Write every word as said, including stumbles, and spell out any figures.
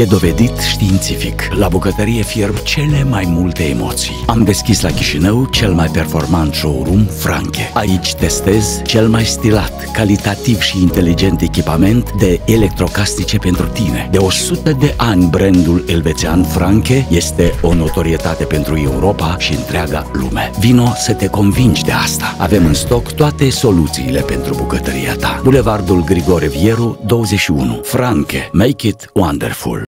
E dovedit științific. La bucătărie fierb cele mai multe emoții. Am deschis la Chișinău cel mai performant showroom Franke. Aici testez cel mai stilat, calitativ și inteligent echipament de electrocasnice pentru tine. De o sută de ani brandul elvețian Franke este o notorietate pentru Europa și întreaga lume. Vino să te convingi de asta. Avem în stoc toate soluțiile pentru bucătăria ta. Bulevardul Grigore Vieru douăzeci și unu. Franke. Make it wonderful.